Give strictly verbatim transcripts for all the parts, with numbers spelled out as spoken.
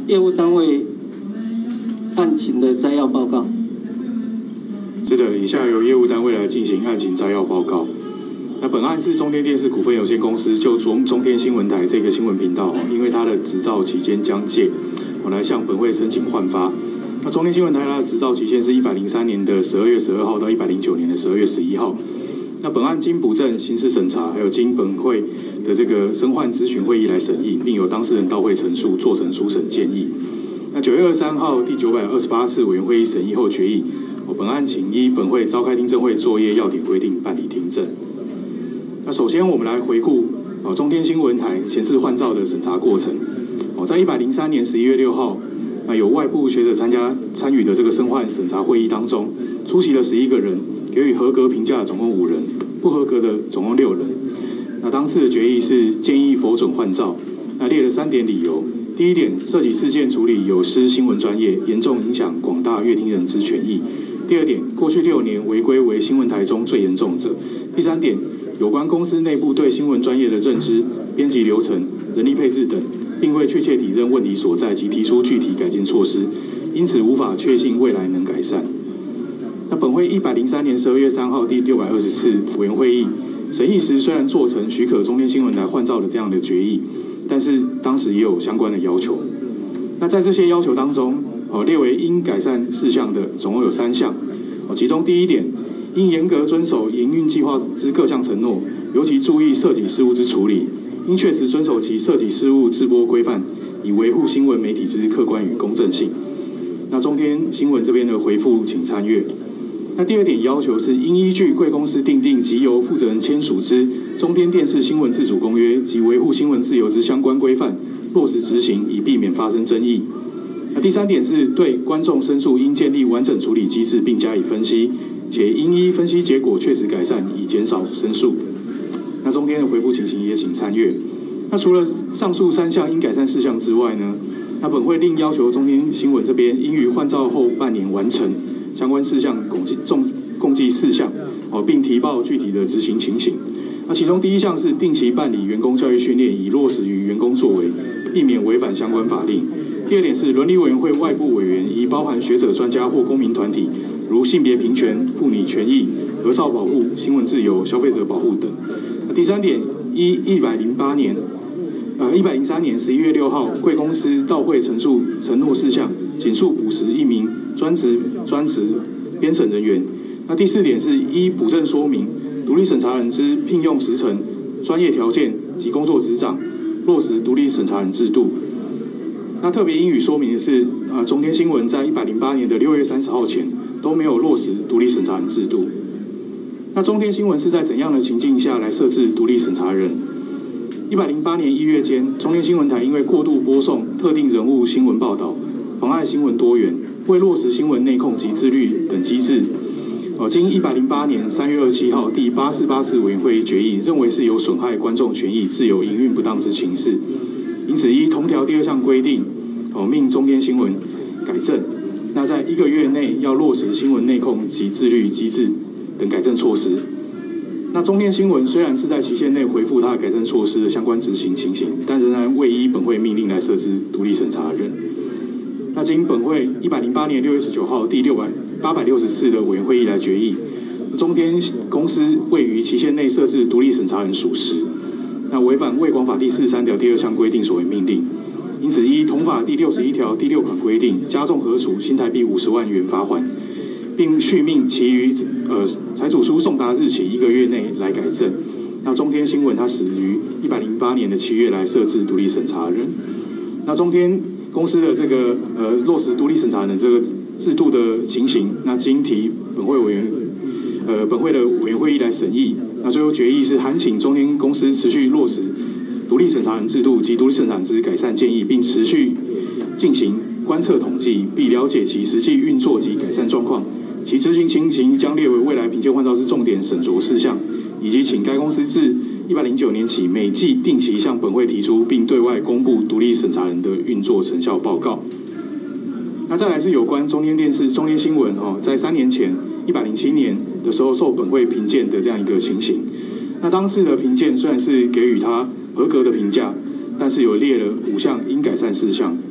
业务单位案情的摘要报告。 是的，以下由业务单位来进行案情摘要报告。那本案是中天电视股份有限公司就中中天新闻台这个新闻频道，因为它的执照期间将届，我来向本会申请换发。那中天新闻台它的执照期限是一百零三年的十二月十二号到一百零九年的十二月十一号。那本案经补正、刑事审查，还有经本会的这个申换咨询会议来审议，并由当事人到会陈述，做成书审建议。那九月二十三号第九百二十八次委员会议审议后决议，本案请依本会召开听证会作业要点规定办理听证。那首先我们来回顾哦中天新闻台前次换照的审查过程。哦，在一百零三年十一月六号，那有外部学者参加参与的这个申换审查会议当中，出席了十一个人，给予合格评价的总共五人，不合格的总共六人。那当次的决议是建议否准换照，那列了三点理由。第一点，涉及事件处理有失新闻专业，严重影响广大阅听人之权益。第二点，过去六年违规为新闻台中最严重者。第三点，有关公司内部对新闻专业的认知、编辑流程、人力配置等，并未确切体认问题所在及提出具体改进措施，因此无法确信未来能改善。那本会一百零三年十二月三号第六百二十次委员会议审议时，虽然做成许可中天新闻台换照的这样的决议，但是当时也有相关的要求。那在这些要求当中，哦，列为应改善事项的总共有三项。哦，其中第一点，应严格遵守营运计划之各项承诺，尤其注意涉及事务之处理，应确实遵守其涉及事务制播规范，以维护新闻媒体之客观与公正性。那中天新闻这边的回复，请参阅。那第二点要求是，应依据贵公司订定及由负责人签署之中天电视新闻自主公约及维护新闻自由之相关规范，落实执行，以避免发生争议。那第三点是对观众申诉应建立完整处理机制，并加以分析，且应依分析结果确实改善，以减少申诉。那中天的回复情形也请参阅。那除了上述三项应改善事项之外呢，那本会另要求中天新闻这边应于换照后半年完成相关事项，共计共共计四项，哦，并提报具体的执行情形。那其中第一项是定期办理员工教育训练，以落实于员工作为，避免违反相关法令。第二点是伦理委员会外部委员，宜包含学者、专家或公民团体，如性别平权、妇女权益、儿少保护、新闻自由、消费者保护等。第三点，依一百零八年，呃一百零三年十一月六号，贵公司到会陈述承诺事项，仅数补实一名专职专职编审人员。那第四点是依补正说明，独立审查人之聘用时程、专业条件及工作职掌，落实独立审查人制度。那特别应予说明的是，啊，中天新闻在一百零八年的六月三十号前都没有落实独立审查人制度。那中天新闻是在怎样的情境下来设置独立审查人？一百零八年一月间，中天新闻台因为过度播送特定人物新闻报道，妨碍新闻多元，未落实新闻内控及自律等机制。哦，经一百零八年三月二十七号第八四八次委员会决议，认为是有损害观众权益、自由营运不当之情事，因此依同条第二项规定，哦，命中天新闻改正。那在一个月内要落实新闻内控及自律机制等改正措施。那中天新闻虽然是在期限内回复它的改正措施的相关执行情形，但仍然未依本会命令来设置独立审查人。那经本会一百零八年六月十九号第六百八百六十次的委员会议来决议，中天公司位于期限内设置独立审查人属实，那违反《卫广法》第四十三条第二项规定所为命令，因此依同法第六十一条第六款规定，加重核处新台币五十万元罚款，并续命其于呃裁处书送达日起一个月内来改正。那中天新闻它始于一百零八年的七月来设置独立审查人。那中天公司的这个呃落实独立审查人这个制度的情形，那经提本会委员呃本会的委员会议来审议，那最后决议是函请中天公司持续落实独立审查人制度及独立审查人之改善建议，并持续进行观测统计，并了解其实际运作及改善状况，其执行情形将列为未来评鉴换照之重点审酌事项，以及请该公司自一百零九年起每季定期向本会提出，并对外公布独立审查人的运作成效报告。那再来是有关中天电视、中天新闻哦，在三年前一百零七年的时候受本会评鉴的这样一个情形。那当次的评鉴虽然是给予他合格的评价，但是有列了五项应改善事项。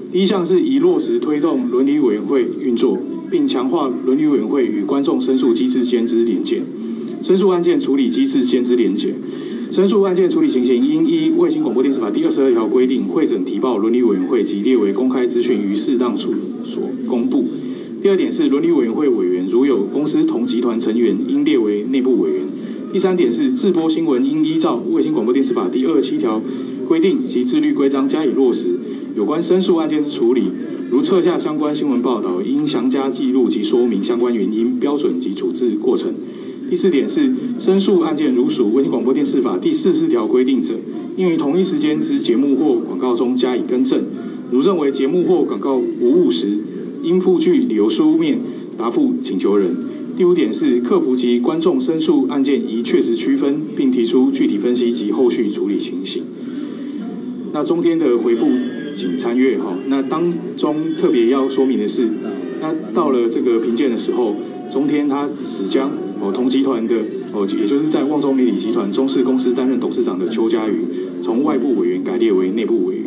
第一项是以落实推动伦理委员会运作，并强化伦理委员会与观众申诉机制间之连结，申诉案件处理机制间之连结。申诉案件处理情形应依《卫星广播电视法》第二十二条规定，汇整提报伦理委员会及列为公开资讯于适当处所公布。第二点是伦理委员会委员如有公司同集团成员，应列为内部委员。第三点是制播新闻应依照《卫星广播电视法》第二十七条规定及自律规章加以落实。有关申诉案件之处理，如撤下相关新闻报道，应详加记录及说明相关原因、标准及处置过程。第四点是申诉案件如属《卫星广播电视法》第四十四条规定者，应于同一时间之节目或广告中加以更正。如认为节目或广告无误时，应附具理由书面答复请求人。第五点是客服及观众申诉案件宜确实区分，并提出具体分析及后续处理情形。那中天的回复请参阅哈。那当中特别要说明的是，那到了这个评鉴的时候，中天他只将哦同集团的哦，也就是在旺中媒体集团中视公司担任董事长的邱家瑜，从外部委员改列为内部委员。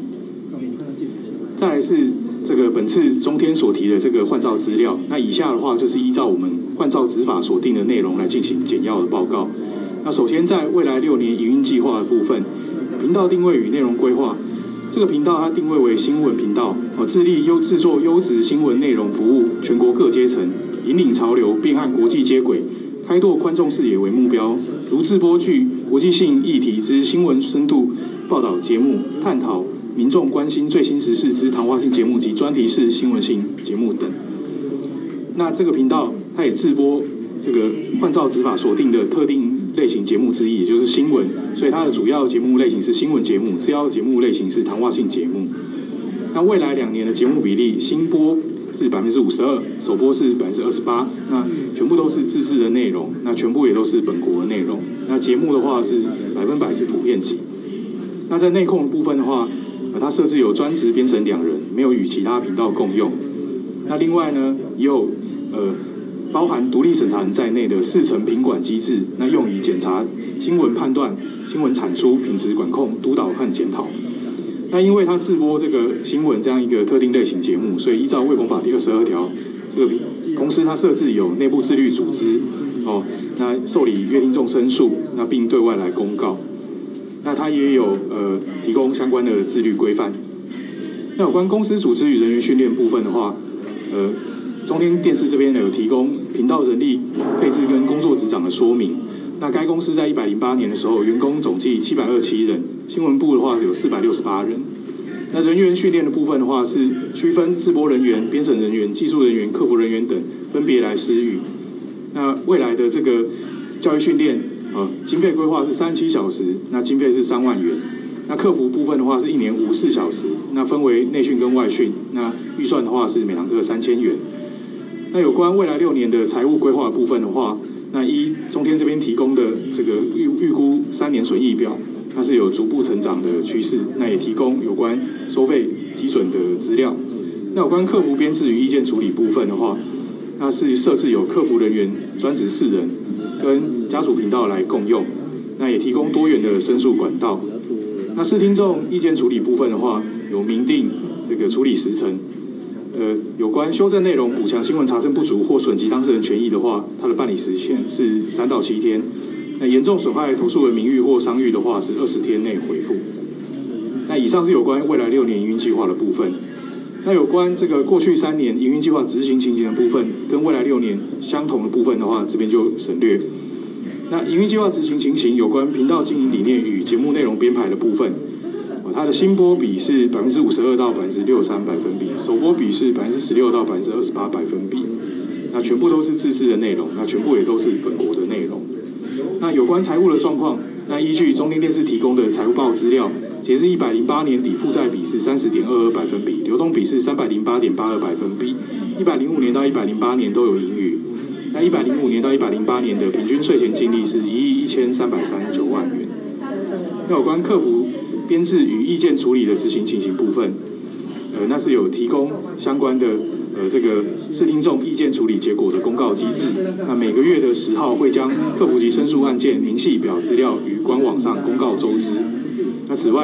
再来是这个本次中天所提的这个换照资料，那以下的话就是依照我们换照执法所定的内容来进行简要的报告。那首先在未来六年营运计划的部分，频道定位与内容规划。这个频道它定位为新闻频道，哦，致力优制作优质新闻内容，服务全国各阶层，引领潮流，并和国际接轨，开拓观众视野为目标。如制播具国际性议题之新闻深度报道节目，探讨民众关心最新时事之谈话性节目及专题式新闻性节目等。那这个频道它也制播这个换照执法所定的特定类型节目之一，也就是新闻，所以它的主要节目类型是新闻节目，次要节目类型是谈话性节目。那未来两年的节目比例，新播是百分之五十二，首播是百分之二十八，那全部都是自制的内容，那全部也都是本国的内容。那节目的话是百分百是普遍级。那在内控的部分的话，呃、它设置有专职编审两人，没有与其他频道共用。那另外呢，也有呃。包含独立审查人在内的四层品管机制，那用以检查新闻判断、新闻产出、品质管控、督导和检讨。那因为它制播这个新闻这样一个特定类型节目，所以依照《卫广法》第二十二条，这个公司它设置有内部自律组织，哦，那受理阅听众申诉，那并对外来公告。那它也有呃提供相关的自律规范。那有关公司组织与人员训练部分的话，呃。中天电视这边呢有提供频道人力配置跟工作职掌的说明。那该公司在一百零八年的时候，员工总计七百二十七人，新闻部的话是有四百六十八人。那人员训练的部分的话是区分制播人员、编审人员、技术人员、客服人员等分别来施予。那未来的这个教育训练，呃，经费规划是三十七小时，那经费是三万元。那客服部分的话是一年五十四小时，那分为内训跟外训，那预算的话是每堂课三千元。那有关未来六年的财务规划部分的话，那依中天这边提供的这个预预估三年损益表，它是有逐步成长的趋势。那也提供有关收费基准的资料。那有关客服编制与意见处理部分的话，那是设置有客服人员专职四人，跟家属频道来共用。那也提供多元的申诉管道。那视听众意见处理部分的话，有明定这个处理时程。呃，有关修正内容、补强新闻查证不足或损及当事人权益的话，它的办理时限是三到七天。那严重损害投诉人名誉或商誉的话，是二十天内回复。那以上是有关未来六年营运计划的部分。那有关这个过去三年营运计划执行情形的部分，跟未来六年相同的部分的话，这边就省略。那营运计划执行情形有关频道经营理念与节目内容编排的部分。它的新播比是百分之五十二到百分之六十三百分比，首播比是百分之十六到百分之二十八百分比。那全部都是自制的内容，那全部也都是本国的内容。那有关财务的状况，那依据中天电视提供的财务报资料，截至一百零八年底负债比是三十点二二百分比，流动比是三百零八点八二百分比。一百零五年到一百零八年都有盈余。那一百零五年到一百零八年的平均税前净利是一亿一千三百三十九万元。那有关客服编制与意见处理的执行情形部分，呃，那是有提供相关的呃这个视听众意见处理结果的公告机制。那每个月的十号会将客服及申诉案件明细表资料于官网上公告周知。那此外，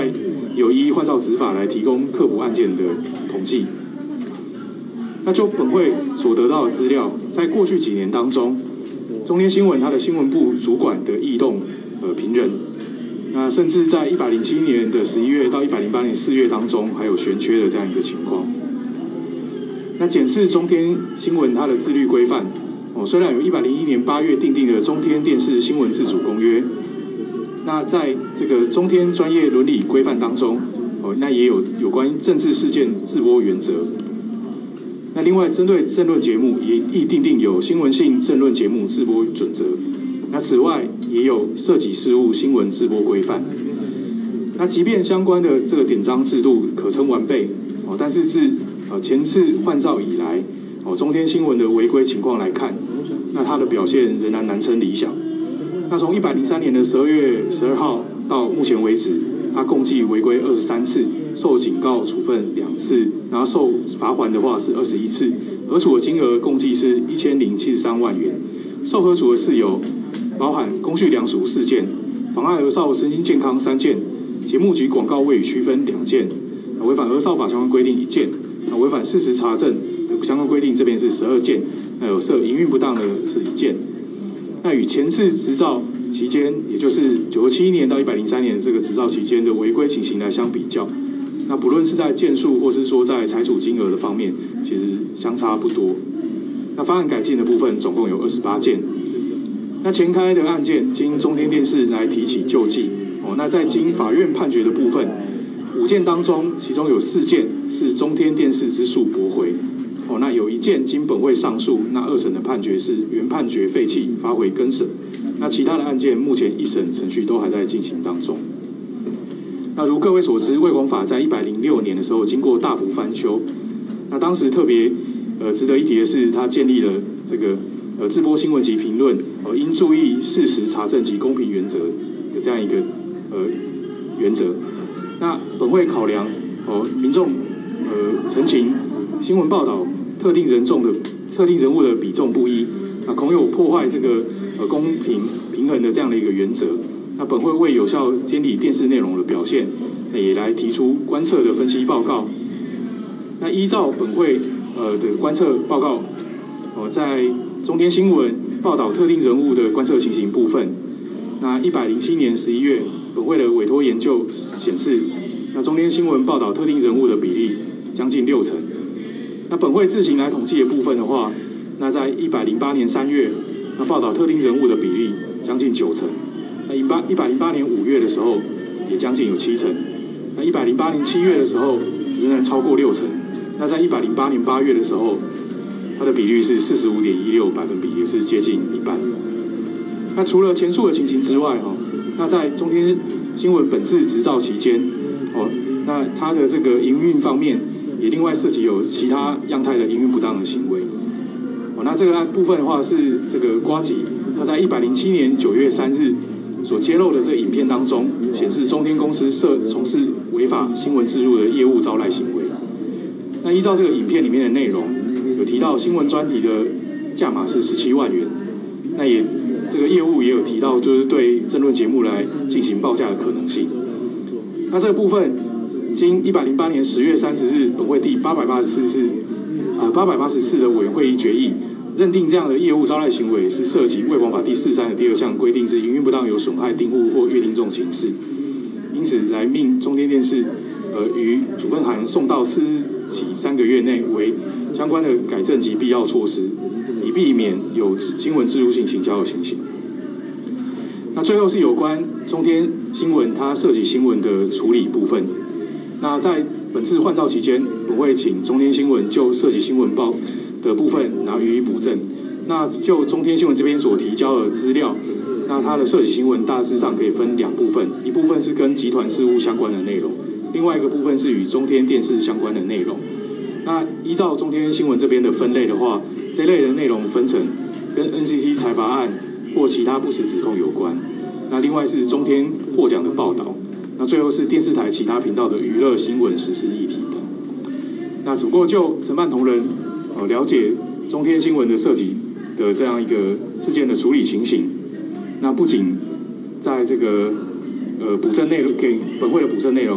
有依换照执法来提供客服案件的统计。那就本会所得到的资料，在过去几年当中，中天新闻它的新闻部主管的异动呃评人，那甚至在一百零七年的十一月到一百零八年四月当中，还有悬缺的这样一个情况。那检视中天新闻它的自律规范，哦，虽然有一百零一年八月订定的中天电视新闻自主公约，那在这个中天专业伦理规范当中，哦，那也有有关政治事件自播原则。那另外，针对政论节目也亦订定有新闻性政论节目自播准则。那此外，也有涉及事务新闻自播规范。那即便相关的这个典章制度可称完备，哦，但是自呃前次换照以来，哦，中天新闻的违规情况来看，那它的表现仍然难称理想。那从一百零三年的十二月十二号到目前为止，它共计违规二十三次，受警告处分两次，然后受罚锾的话是二十一次，核处的金额共计是一千零七十三万元。受核处的事由包含公序良俗四件，妨碍儿少身心健康三件，节目及广告未予区分两件，违反儿少法相关规定一件，违反事实查证的相关规定这边是十二件，那有涉营运不当的是一件。那与前次执照期间，也就是九十七年到一百零三年这个执照期间的违规情形来相比较，那不论是在件数或是说在裁处金额的方面，其实相差不多。那方案改进的部分总共有二十八件。那前开的案件经中天电视来提起救济，哦，那在经法院判决的部分，五件当中，其中有四件是中天电视之诉驳回。哦，那有一件经本会上诉，那二审的判决是原判决废弃，发回更审。那其他的案件目前一审程序都还在进行当中。那如各位所知，卫广法在一百零六年的时候经过大幅翻修，那当时特别呃值得一提的是，它建立了这个呃自播新闻及评论呃应注意事实查证及公平原则的这样一个呃原则。那本会考量哦、呃、民众呃陈情新闻报道特定人众的特定人物的比重不一，那恐有破坏这个呃公平平衡的这样的一个原则。那本会为有效监理电视内容的表现，那也来提出观测的分析报告。那依照本会呃的观测报告，哦、呃，在中天新闻报道特定人物的观测情形部分，那一百零七年十一月，本会的委托研究显示，那中天新闻报道特定人物的比例将近六成。那本会自行来统计的部分的话，那在一百零八年三月，那报道特定人物的比例将近九成。那一八一百零八年五月的时候，也将近有七成。那一百零八年七月的时候，仍然超过六成。那在一百零八年八月的时候，它的比率是四十五点一六百分比，也是接近一半。那除了前述的情形之外，哦，那在中天新闻本次执照期间，哦，那它的这个营运方面，也另外涉及有其他样态的营运不当的行为。哦，那这个部分的话是这个呱吉，他在一百零七年九月三日所揭露的这个影片当中，显示中天公司涉从事违法新闻置入的业务招揽行为。那依照这个影片里面的内容，有提到新闻专题的价码是十七万元，那也这个业务也有提到，就是对政论节目来进行报价的可能性。那这个部分，经一百零八年十月三十日本会第八百八十四次啊八百八十次的委员会议决议，认定这样的业务招揽行为是涉及《卫广法》第四三的第二项规定，是营运不当有损害订户或约定这种形式，因此来命中天电视呃于处分函送到次日起三个月内为相关的改正及必要措施，以避免有新闻置入性行销的情形。那最后是有关中天新闻它涉及新闻的处理部分。那在本次换照期间，我会请中天新闻就涉及新闻报的部分，然后予以补正。那就中天新闻这边所提交的资料，那它的涉及新闻大致上可以分两部分，一部分是跟集团事务相关的内容，另外一个部分是与中天电视相关的内容。那依照中天新闻这边的分类的话，这类的内容分成跟 N C C 裁罚案或其他不实指控有关。那另外是中天获奖的报道。那最后是电视台其他频道的娱乐新闻时事议题等。那只不过就承办同仁呃了解中天新闻的涉及的这样一个事件的处理情形，那不仅在这个呃补正内容给本会的补正内容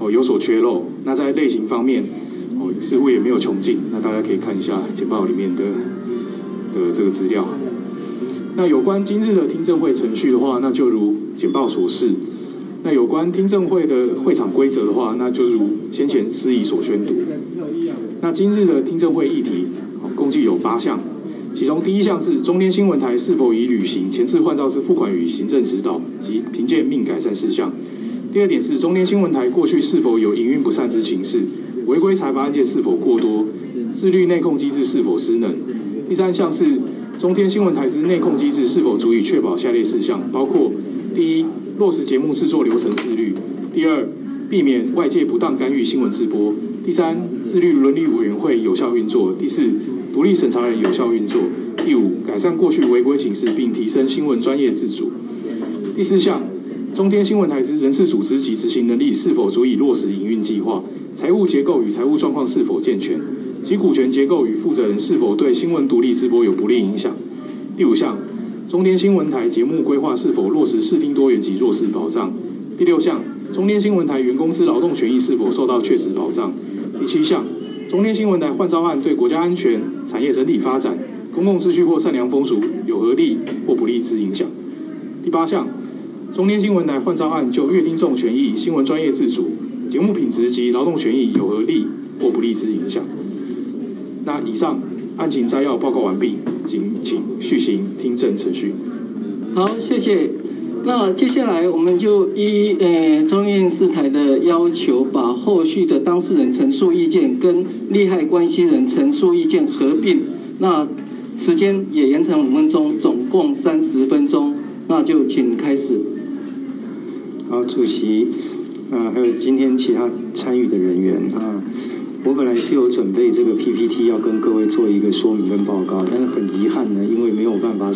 哦有所缺漏。那在类型方面，哦似乎也没有穷尽。那大家可以看一下简报里面的的这个资料。那有关今日的听证会程序的话，那就如简报所示。那有关听证会的会场规则的话，那就如先前司仪所宣读。那今日的听证会议题，共计有八项，其中第一项是中天新闻台是否已履行前次换照之付款与行政指导及评鉴命改善事项。第二点是中天新闻台过去是否有营运不善之情事，违规裁罚案件是否过多，自律内控机制是否失能。第三项是中天新闻台之内控机制是否足以确保下列事项，包括第一，落实节目制作流程自律；第二，避免外界不当干预新闻直播；第三，自律伦理委员会有效运作；第四，独立审查人有效运作；第五，改善过去违规情事，并提升新闻专业自主。第四项，中天新闻台之人事组织及执行能力是否足以落实营运计划，财务结构与财务状况是否健全，其股权结构与负责人是否对新闻独立直播有不利影响。第五项，中天新闻台节目规划是否落实视听多元及弱势保障。第六项，中天新闻台员工之劳动权益是否受到确实保障。第七项，中天新闻台换照案对国家安全、产业整体发展、公共秩序或善良风俗有何利或不利之影响。第八项，中天新闻台换照案就阅听众权益、新闻专业自主、节目品质及劳动权益有何利或不利之影响。那以上案情摘要报告完毕，请请续行听证程序。 好，谢谢。那接下来我们就依呃中电视台的要求，把后续的当事人陈述意见跟利害关系人陈述意见合并，那时间也延长五分钟，总共三十分钟。那就请开始。 好，主席，啊，还有今天其他参与的人员啊，我本来是有准备这个 P P T 要跟各位做一个说明跟报告，但是很遗憾呢，因为没有办法。